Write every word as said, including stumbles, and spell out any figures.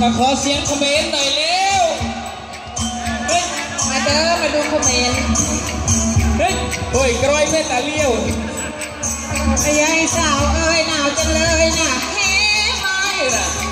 มาขอเสียงคอมเมนต์หน่อยเร็วเฮ้ยมาเด้อมาดูคอมเมนต์เฮ้ยโอ้ยกร้อยเมตตาเลี้ยวไอ้ยายสาวเอ้ยหนาวจังเลยนะเฮ้ไม่ล่ะ